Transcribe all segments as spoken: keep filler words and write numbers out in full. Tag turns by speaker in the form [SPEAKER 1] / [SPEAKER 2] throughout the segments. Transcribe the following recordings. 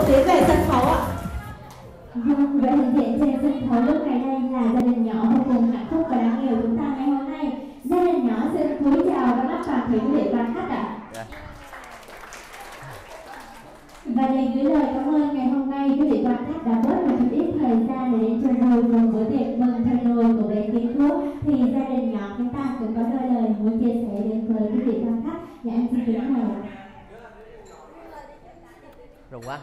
[SPEAKER 1] tiến về sân khấu ạ.
[SPEAKER 2] Vâng, vậy thì hiện trên sân khấu lúc này đây là gia đình nhỏ vô cùng hạnh phúc và đáng yêu chúng ta ngày hôm nay. Gia đình nhỏ xin cúi chào và mắt toàn thể quý vị quan khách ạ.
[SPEAKER 3] Yeah.
[SPEAKER 2] Và để gửi lời cảm ơn ngày hôm nay quý vị quan khách đã bớt một chút ít thời gian để đến chơi đùa cùng bữa tiệc mừng thay đôi của bé Kiến Quốc, thì gia đình nhỏ chúng ta cũng có đôi lời muốn chia sẻ đến với quý vị quan khách. Dạ em xin kính mời.
[SPEAKER 3] Rùng quá.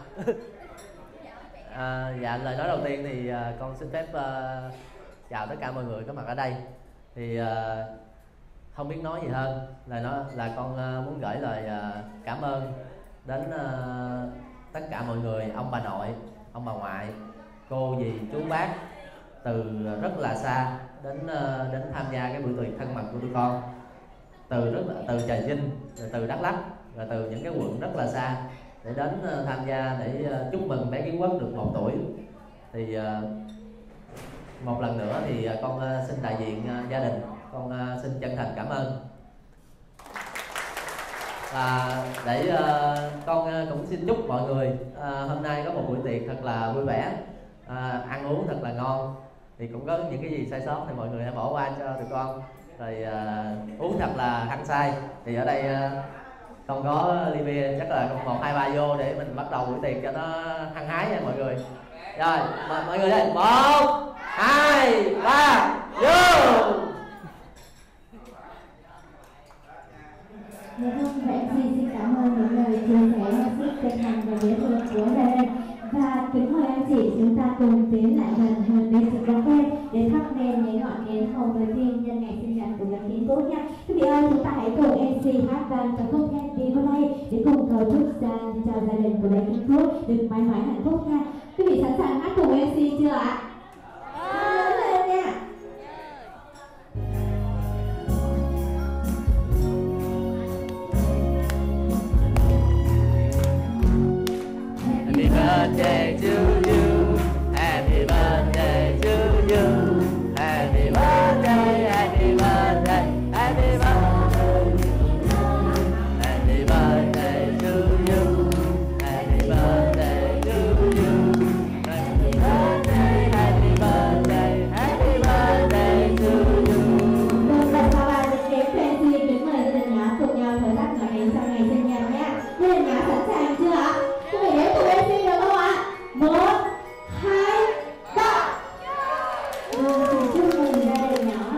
[SPEAKER 3] À, dạ lời nói đầu tiên thì uh, con xin phép uh, chào tất cả mọi người có mặt ở đây. Thì uh, không biết nói gì hơn là nó là con uh, muốn gửi lời uh, cảm ơn đến uh, tất cả mọi người, ông bà nội, ông bà ngoại, cô dì, chú bác từ rất là xa đến uh, đến tham gia cái buổi tiệc thân mật của tụi con, từ rất là từ Trà Vinh, rồi từ Đắk Lắk, rồi từ những cái quận rất là xa để đến uh, tham gia để uh, chúc mừng bé Kiến Quốc được một tuổi. Thì uh, một lần nữa thì uh, con uh, xin đại diện uh, gia đình con uh, xin chân thành cảm ơn. Và để uh, con uh, cũng xin chúc mọi người uh, hôm nay có một buổi tiệc thật là vui vẻ, uh, ăn uống thật là ngon. Thì cũng có những cái gì sai sót thì mọi người hãy bỏ qua cho tụi con, rồi uh, uống thật là hăng say. Thì ở đây uh, con có ly bia, chắc là con một hai ba vô để mình bắt đầu buổi tiệc cho nó hăng hái nha mọi người. Rồi mời mọi người đây, một hai ba vô.
[SPEAKER 2] Dạ vâng, vậy thì xin cảm ơn những lời chia sẻ hết sức chân thành và dễ thương của gia đình. Và kính mời anh chị chúng ta cùng tiến lại gần hơn bên sự bóng đêm để thắp lên những ngọn nến hồng đầu tiên nhân ngày sinh nhật của bé Kiến Quốc nha. Quý vị ơi, chúng ta hãy cùng em xê hát vang ca khúc Happy Birthday để cùng cầu chúc cho gia đình của bé Kiến Quốc được mãi mãi hạnh phúc nha. Quý vị sẵn sàng hát cùng em xê chưa ạ? Lớn lên nha.
[SPEAKER 3] Happy birthday to you, happy birthday to you, happy birthday, happy birthday, happy birthday, happy birthday to you, happy birthday to you, happy birthday, happy birthday, happy birthday to you.
[SPEAKER 2] Vâng, và sau ba được đến về thì kính mời gia đình nhỏ cùng nhau thổi tắt ngọn nến sau ngày sinh nhật nha. Gia đình nhỏ sẵn sàng chưa ạ? Quý vị đến cùng em xê được không ạ? Một, hai, ba. Vâng, xin chúc mừng gia đình nhỏ.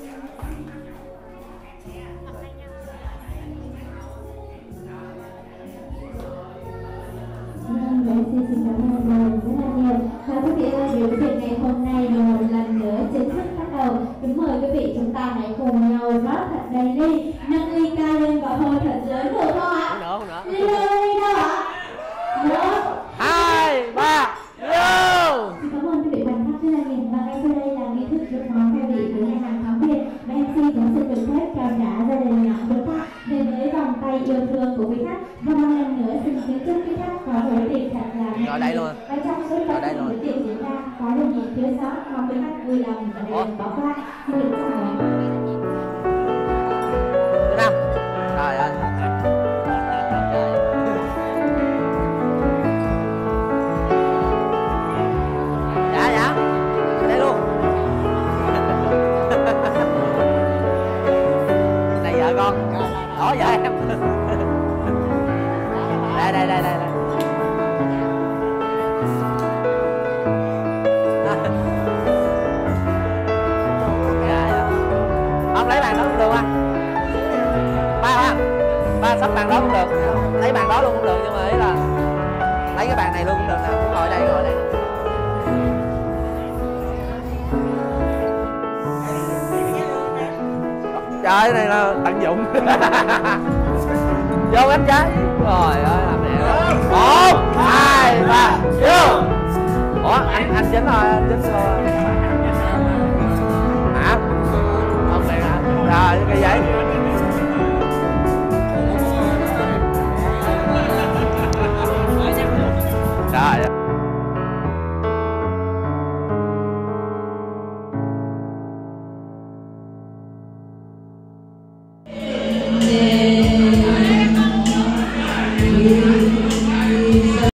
[SPEAKER 2] Vâng, em xê xin cảm ơn gia đình rất là nhiều. Và quý vị ơi, buổi tiệc ngày hôm nay là một lần nữa chính thức bắt đầu. Kính mời quý vị chúng ta hãy cùng nhau rót thật đầy ly, nâng ly ca lên và hô thật lớn được không ạ?
[SPEAKER 3] Không nữa, không nữa.
[SPEAKER 2] Ly đâu, ly đâu ạ? Một,
[SPEAKER 3] Hai, ba, vô.
[SPEAKER 2] xin cảm ơn quý vị quan khách rất là nhiều. Và ngay sau đây là nghi thức rước món khai vị của nhà hàng Thắm Việt. Và em xê cũng xin được phép chào trả gia đình nhỏ đối tác đến với vòng tay yêu thương của quý khách. Và một lần nữa xin kính chúc quý khách có buổi tiệc thật là
[SPEAKER 3] Ngồi đây luôn.
[SPEAKER 2] và trong suốt quá trình buổi tiệc diễn ra có điều gì thiếu sót mong quý khách vui lòng và đừng bỏ qua. Xin được chào mời.
[SPEAKER 3] Thứ năm. Trời ơi. Dạ dạ. Ở đây luôn. Này vợ con. Đó vợ em. Đây đây đây đây đây. Không lấy bàn đó cũng được anh. Ba ba ba sắp bàn đó cũng được, lấy bàn đó luôn cũng được, nhưng mà ý là lấy cái bàn này luôn cũng được nè. Ngồi đây, ngồi đây. Trời, cái này là tận dụng. Vô cánh trái. Trời ơi làm đẹp đó. Một hai ba vô. Ủa anh anh chính thôi, anh chính thôi. Hả? Không này hả? Rồi cái giấy. Trời ơi.